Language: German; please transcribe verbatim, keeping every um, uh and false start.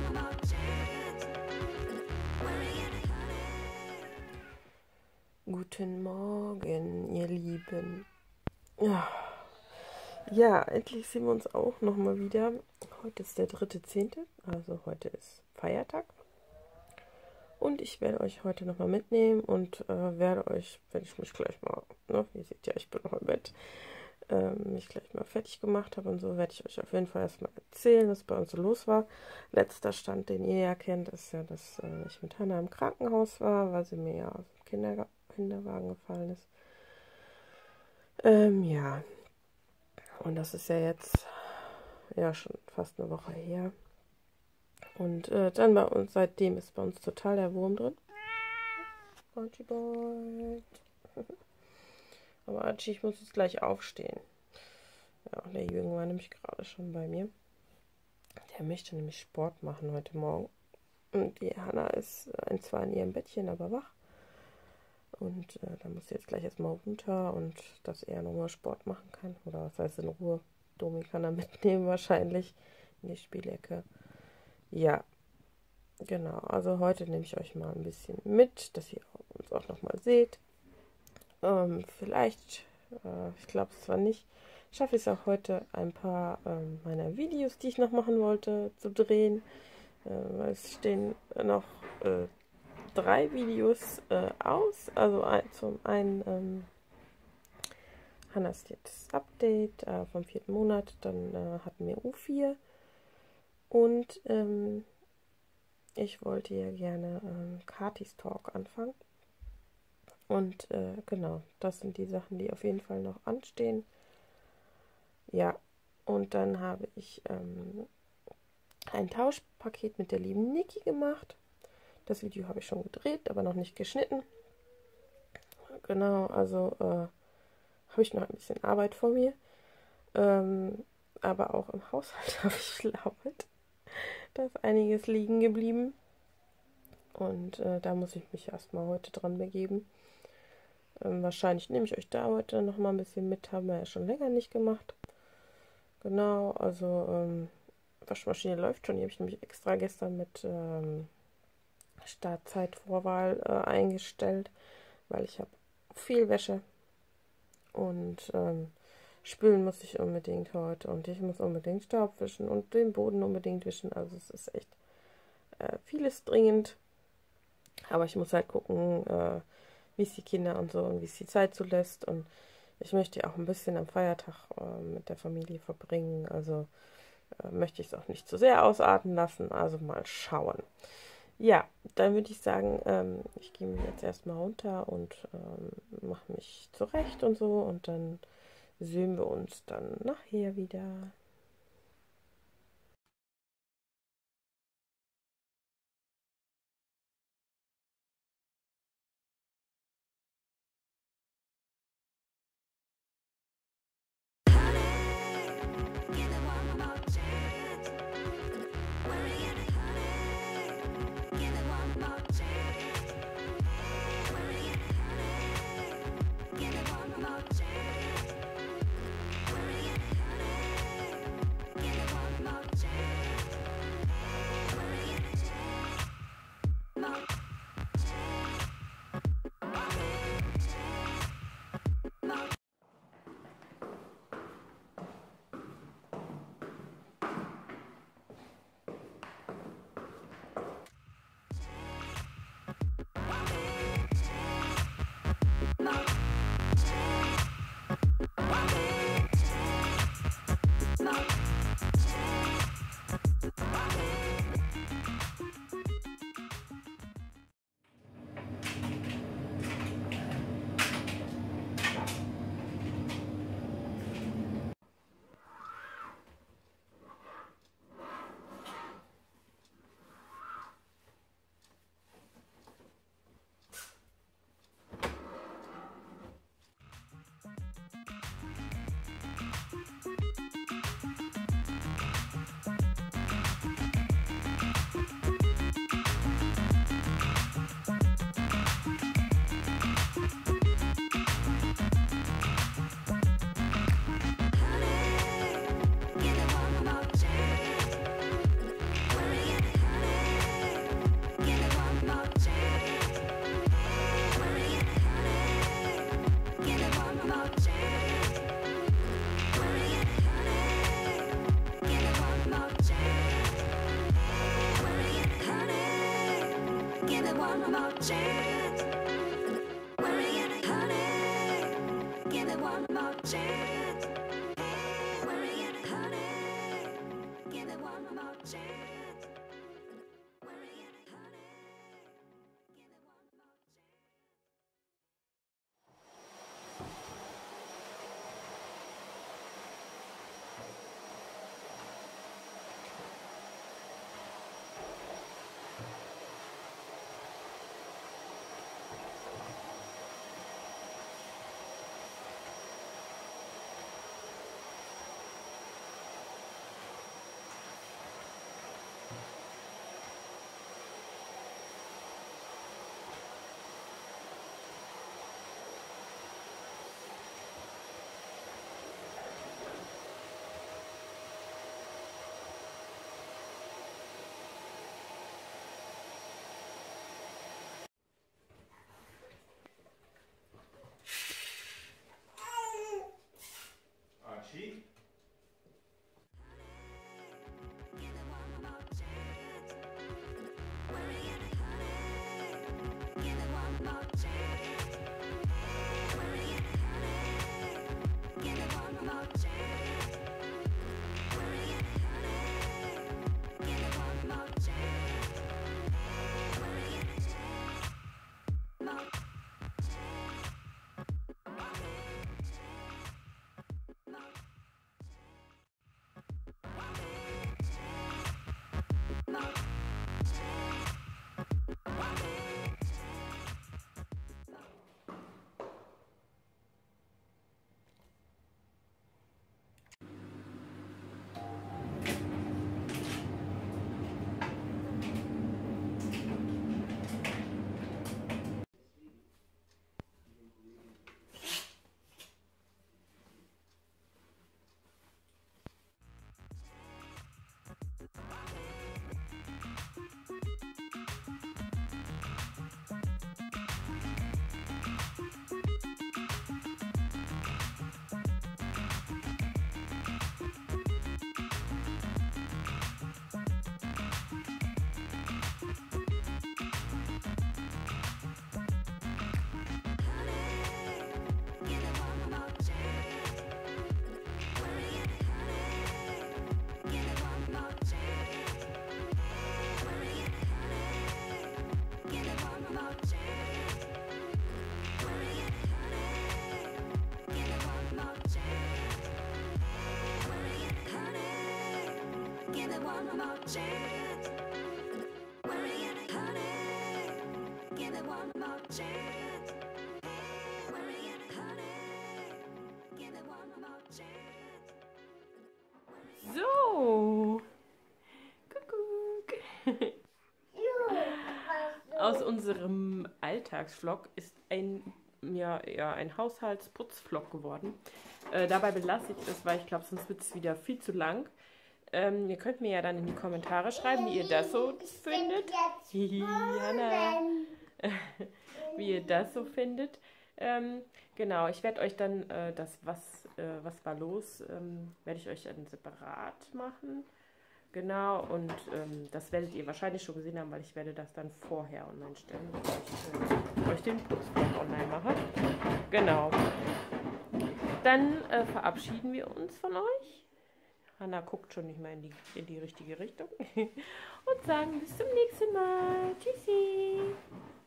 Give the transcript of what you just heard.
Guten Morgen, ihr Lieben. Ja, ja, endlich sehen wir uns auch nochmal wieder. Heute ist der dritte zehnte, also heute ist Feiertag. Und ich werde euch heute nochmal mitnehmen und äh, werde euch, wenn ich mich gleich mal, ne, ihr seht ja, ich bin noch im Bett, äh, mich gleich mal fertig gemacht habe und so, werde ich euch auf jeden Fall erstmal erzählen, was bei uns so los war. Letzter Stand, den ihr ja kennt, ist ja, dass äh, ich mit Hannah im Krankenhaus war, weil sie mir ja aus dem Kindergarten Kinderwagen gefallen ist. Ähm, ja. Und das ist ja jetzt ja schon fast eine Woche her. Und äh, dann bei uns, seitdem ist bei uns total der Wurm drin. Archie Boy. Aber Archie, ich muss jetzt gleich aufstehen. Ja, der Jürgen war nämlich gerade schon bei mir. Der möchte nämlich Sport machen heute Morgen. Und die Hannah ist ein zwar in ihrem Bettchen, aber wach. Und äh, da muss jetzt gleich erstmal runter und dass er nochmal Sport machen kann. Oder was heißt in Ruhe? Domi kann er mitnehmen wahrscheinlich in die Spielecke. Ja, genau. Also heute nehme ich euch mal ein bisschen mit, dass ihr uns auch nochmal seht. Ähm, vielleicht, äh, ich glaube es zwar nicht, schaffe ich es auch heute ein paar ähm, meiner Videos, die ich noch machen wollte, zu drehen. Äh, es stehen noch äh, drei Videos äh, aus. Also ein, zum einen ähm, Hannas jetzt Update äh, vom vierten Monat, dann äh, hatten wir U vier und ähm, ich wollte ja gerne ähm, Katis Talk anfangen. Und äh, genau, das sind die Sachen, die auf jeden Fall noch anstehen. Ja, und dann habe ich ähm, ein Tauschpaket mit der lieben Niki gemacht. Das Video habe ich schon gedreht, aber noch nicht geschnitten. Genau, also äh, habe ich noch ein bisschen Arbeit vor mir. Ähm, aber auch im Haushalt habe ich viel Arbeit. Da ist einiges liegen geblieben. Und äh, da muss ich mich erstmal heute dran begeben. Ähm, wahrscheinlich nehme ich euch da heute noch mal ein bisschen mit. Haben wir ja schon länger nicht gemacht. Genau, also ähm, Waschmaschine läuft schon. Die habe ich nämlich extra gestern mit ähm, Startzeitvorwahl äh, eingestellt, weil ich habe viel Wäsche und ähm, spülen muss ich unbedingt heute und ich muss unbedingt Staub wischen und den Boden unbedingt wischen. Also es ist echt äh, vieles dringend. Aber ich muss halt gucken, äh, wie es die Kinder und so und wie es die Zeit zulässt. Und ich möchte ja auch ein bisschen am Feiertag äh, mit der Familie verbringen. Also äh, möchte ich es auch nicht zu sehr ausarten lassen. Also mal schauen. Ja, dann würde ich sagen, ähm, ich gehe jetzt erstmal runter und ähm, mache mich zurecht und so. Und dann sehen wir uns dann nachher wieder. it one more chance. Worrying it, honey. Give it one more chance. Worrying it, honey. Give it one more chance. Worrying it, honey. Give it one more chance. Archie? Give it one more chance. Worrying it, honey. Give it one more chance. Worrying it, honey. Give it one more chance. Worrying it, honey. Give it one more chance. Worrying it, more chance. Give it one more chance. Worrying it, honey. Give it one more chance. Worrying it, honey. Give it one more chance. Worrying it, honey. Give it one more chance. Worrying it, honey. Give it one more chance. Worrying it, honey. Give it one more chance. Worrying it, honey. Give it one more chance. So. Kuckuck. Aus unserem Alltagsvlog ist ein, ja, ja, ein Haushaltsputzvlog geworden. Äh, dabei belasse ich es, weil ich glaube, sonst wird es wieder viel zu lang. Ähm, ihr könnt mir ja dann in die Kommentare schreiben, wie ihr das so findet. Hihi, Hanna. Wie ihr das so findet. Ähm, genau, ich werde euch dann äh, das, was, äh, was war los, ähm, werde ich euch dann separat machen. Genau, und ähm, das werdet ihr wahrscheinlich schon gesehen haben, weil ich werde das dann vorher online stellen, bevor ich äh, euch den Putzvlog online mache. Genau. Dann äh, verabschieden wir uns von euch. Hanna guckt schon nicht mehr in die, in die richtige Richtung. Und sagen bis zum nächsten Mal. Tschüssi.